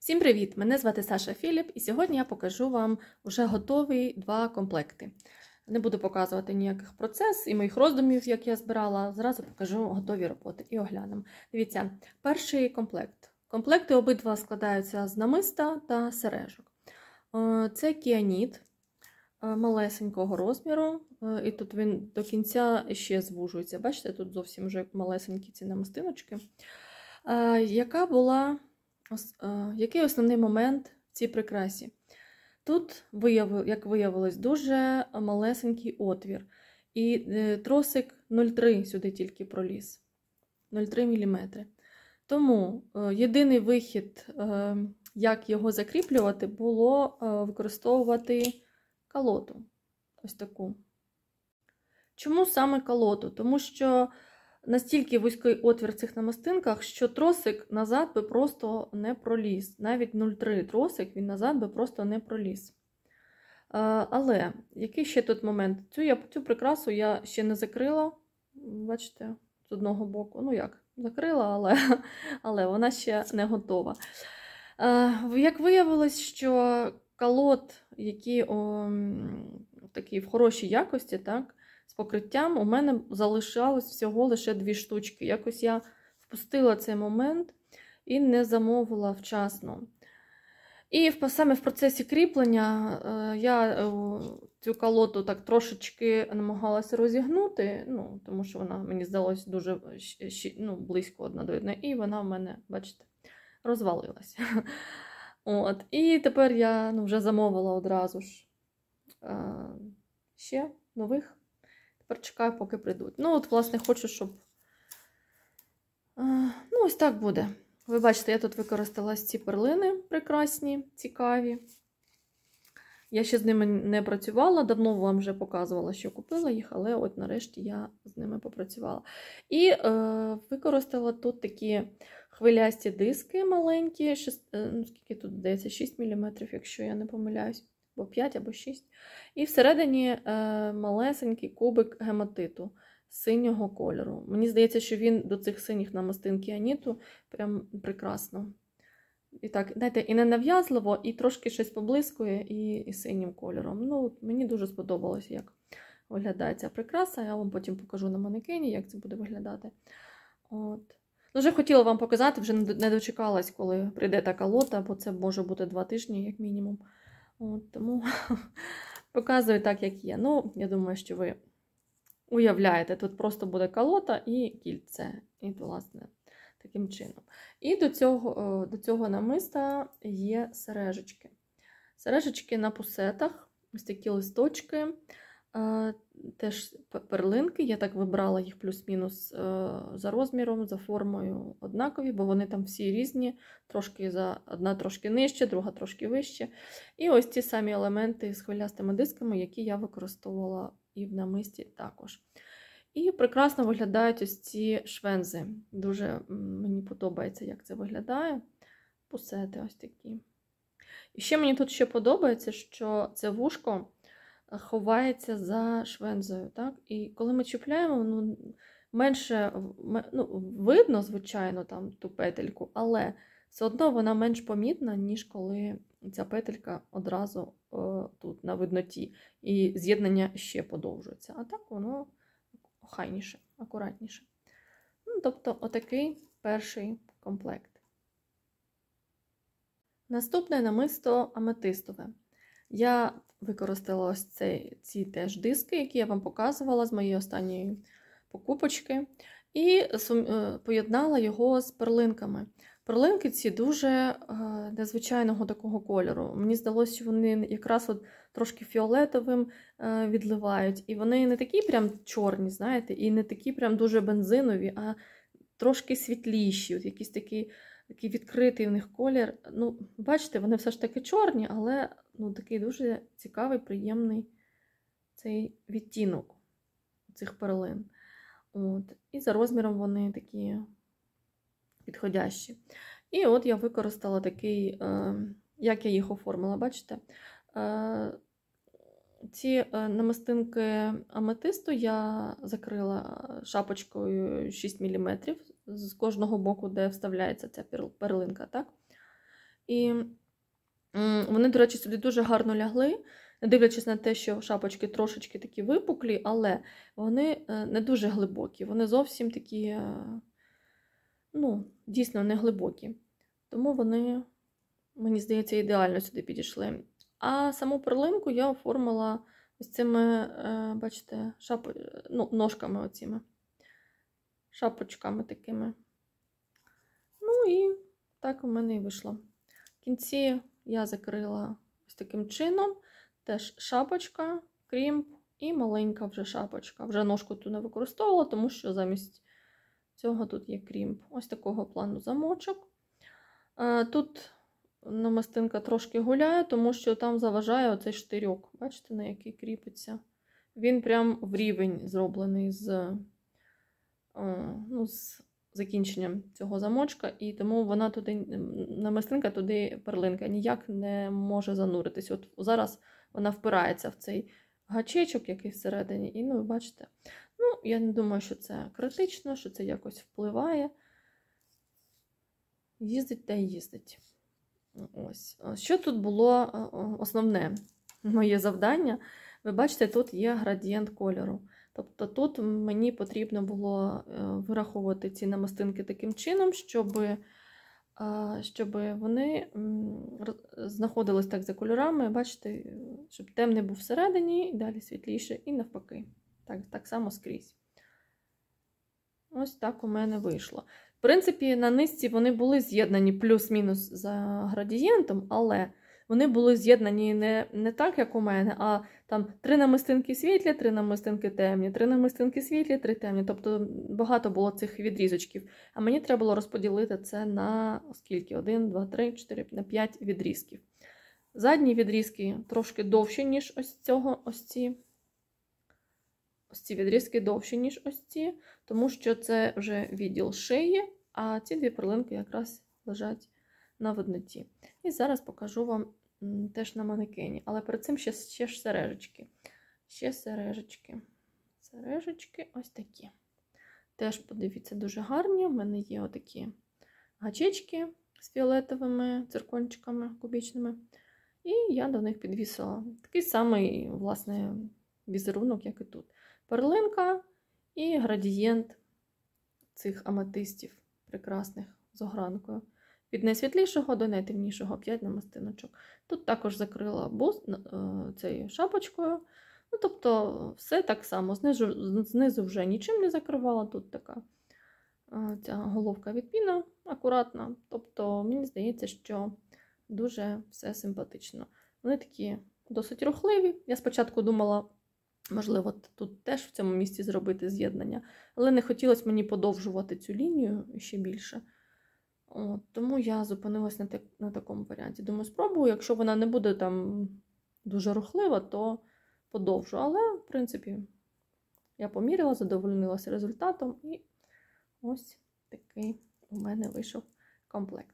Всім привіт! Мене звати Саша Філіп, і сьогодні я покажу вам вже готові два комплекти. Не буду показувати ніяких процес і моїх роздумів, як я збирала, зразу покажу готові роботи і оглянемо. Дивіться, перший комплект. Комплекти обидва складаються з намиста та сережок. Це кіаніт малесенького розміру, і тут він до кінця ще звужується. Бачите, тут зовсім вже малесенькі ці намистиночки. Який основний момент в цій прикрасі? Тут, як виявилось, дуже малесенький отвір. І тросик 0,3 сюди тільки проліз. 0,3 мм. Тому єдиний вихід, як його закріплювати, було використовувати калоту. Ось таку. Чому саме калоту? Тому що настільки вузький отвір в цих намистинках, що тросик назад би просто не проліз. Навіть 0,3 тросик він назад би просто не проліз. Але, який ще тут момент? Цю прикрасу я ще не закрила. Бачите, з одного боку. Ну як, закрила, але вона ще не готова. Як виявилось, що калот, які такі в хорошій якості, так, з покриттям, у мене залишалось всього лише 2 штучки. Якось я впустила цей момент і не замовила вчасно. І саме в процесі кріплення я цю калоту так трошечки намагалася розігнути, тому що вона, мені здалось, дуже близько одна до одної, і вона в мене, бачите, розвалилася. І тепер я вже замовила одразу ж ще нових. Тепер чекаю, поки прийдуть. Власне, хочу, щоб... ось так буде. Ви бачите, я тут використала ці перлини прекрасні, цікаві. Я ще з ними не працювала, давно вам вже показувала, що купила їх, але от нарешті я з ними попрацювала. І використала тут такі хвилясті диски маленькі, скільки тут здається, 6 мм, якщо я не помиляюсь. Або 5, або 6. І всередині малесенький кубик гематиту синього кольору. Мені здається, що він до цих синіх намистин кіаніту прям прекрасно. І так, знаєте, і не нав'язливо, і трошки щось поблискує, і синім кольором. Мені дуже сподобалось, як виглядає ця прикраса. Я вам потім покажу на манекені, як це буде виглядати. Вже хотіла вам показати, вже не дочекалась, коли прийде така лота, бо це може бути 2 тижні, як мінімум. Тому показую так, як є. Я думаю, що ви уявляєте, тут просто буде калота і кільце. І, власне, таким чином. І до цього намиста є сережечки. Сережечки на пусетах, ось такі листочки, теж перлинки. Я так вибрала їх плюс-мінус за розміром, за формою однакові, бо вони там всі різні. Одна трошки нижче, друга трошки вище. І ось ті самі елементи з хвилястими дисками, які я використовувала і в намисті також. І прекрасно виглядають ось ці швензи. Дуже мені подобається, як це виглядає. Пусети ось такі. І ще мені тут подобається, що це вушко ховається за швензою. Так? І коли ми чіпляємо, менше видно, звичайно, там ту петельку, але все одно вона менш помітна, ніж коли ця петелька одразу тут на видноті. І з'єднання ще подовжується. А так воно охайніше, акуратніше. Тобто, отакий перший комплект. Наступне намисто аметистове. Я використала ось ці теж диски, які я вам показувала з моєї останньої покупочки, і поєднала його з перлинками. Перлинки ці дуже незвичайного такого кольору. Мені здалося, що вони якраз трошки фіолетовим відливають. І вони не такі прям чорні, знаєте, і не такі прям дуже бензинові, а трошки світліші. Якийсь такий відкритий в них колір. Бачите, вони все ж таки чорні, але такий дуже цікавий, приємний цей відтінок цих перлин. І за розміром вони такі підходящі. І от я використала такий, як я їх оформила, бачите? Ці намистинки аметисту я закрила шапочкою 6 мм з кожного боку, де вставляється ця перлинка. Так? І вони, до речі, сюди дуже гарно лягли, не дивлячись на те, що шапочки трошечки такі випуклі, але вони не дуже глибокі. Вони зовсім такі, ну, дійсно не глибокі. Тому вони, мені здається, ідеально сюди підійшли. А саму перлинку я оформила ось цими, бачите, ножками оціми. Шапочками такими. Ну і так у мене і вийшло. В кінці я закрила ось таким чином. Теж шапочка, крімп і маленька вже шапочка. Вже ножку тут не використовувала, тому що замість цього тут є крімп. Ось такого плану замочок. Тут намистинка трошки гуляє, тому що там заважає оцей штирьок. Бачите, на який кріпиться. Він прям в рівень зроблений з закінченням цього замочка, і тому вона туди, намистинка туди, перлинка, ніяк не може зануритись. От зараз вона впирається в цей гачечок, який всередині, і, ну, ви бачите. Ну, я не думаю, що це критично, що це якось впливає. Їздить та їздить. Ось. Що тут було основне моє завдання? Ви бачите, тут є градієнт кольору. Тобто тут мені потрібно було вираховувати ці намистинки таким чином, щоб вони знаходились так за кольорами, бачите, щоб темний був всередині, і далі світліше, і навпаки. Так само скрізь. Ось так у мене вийшло. В принципі, на низці вони були з'єднані плюс-мінус за градієнтом, але вони були з'єднані не так, як у мене, а там 3 намистинки світлі, 3 намистинки темні, 3 намистинки світлі, 3 темні. Тобто багато було цих відрізочків. А мені треба було розподілити це на скільки? 1, 2, 3, 4, на 5 відрізків. Задні відрізки трошки довші, ніж ось ці. Ось ці відрізки довші, ніж ось ці, тому що це вже відділ шиї, а ці 2 перлинки якраз лежать на видноті. І зараз покажу вам теж на манекені. Але перед цим ще ж сережечки. Ще сережечки. Сережечки ось такі. Теж, подивіться, дуже гарні. У мене є отакі гачечки з фіолетовими циркончиками кубічними. І я до них підвісила такий самий, власне, візерунок, як і тут. Перлинка і градієнт цих аметистів прекрасних з огранкою. Від найсвітлішого до найтемнішого 5 намистиночок. Тут також закрила цією шапочкою. Ну, тобто все так само. Знизу вже нічим не закривала. Тут така ця головка відпіна акуратна. Тобто мені здається, що дуже все симпатично. Вони такі досить рухливі. Я спочатку думала, можливо, тут теж в цьому місці зробити з'єднання, але не хотілося мені подовжувати цю лінію ще більше. Тому я зупинилась на такому варіанті. Думаю, спробую, якщо вона не буде там дуже рухлива, то подовжу. Але, в принципі, я поміряла, задовольнилася результатом, і ось такий у мене вийшов комплект.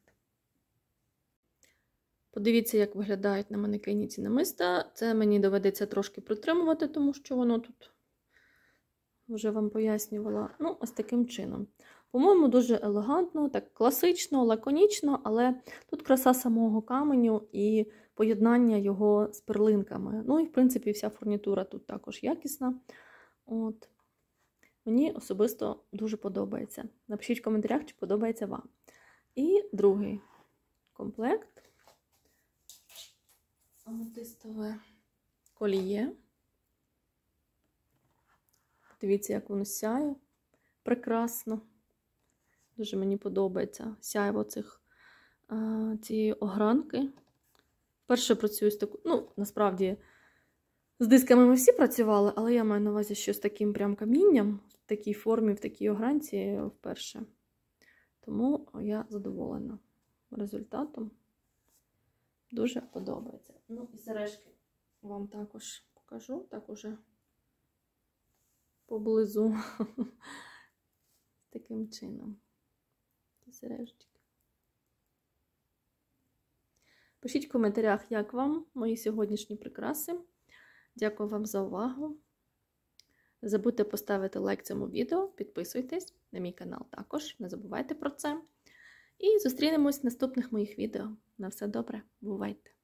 Подивіться, як виглядають на манекені ці намиста. Це мені доведеться трошки притримувати, тому що воно тут, вже вам пояснювала, ну, ось таким чином. По-моєму, дуже елегантно, так класично, лаконічно, але тут краса самого каменю і поєднання його з перлинками. Ну і, в принципі, вся фурнітура тут також якісна. От. Мені особисто дуже подобається. Напишіть в коментарях, чи подобається вам. І другий комплект. Аметистове коліє. Дивіться, як воно сяє. Прекрасно. Дуже мені подобається сяйво цієї огранки. Вперше працюю з такою, ну, насправді, з дисками ми всі працювали, але я маю на увазі, що з таким прям камінням, в такій формі, в такій огранці вперше. Тому я задоволена результатом. Дуже подобається. Ну і сережки вам також покажу, так уже поблизу. Таким чином. Сережечки. Пишіть в коментарях, як вам мої сьогоднішні прикраси. Дякую вам за увагу. Не забудьте поставити лайк цьому відео, підписуйтесь на мій канал також, не забувайте про це. І зустрінемось в наступних моїх відео. На все добре, бувайте!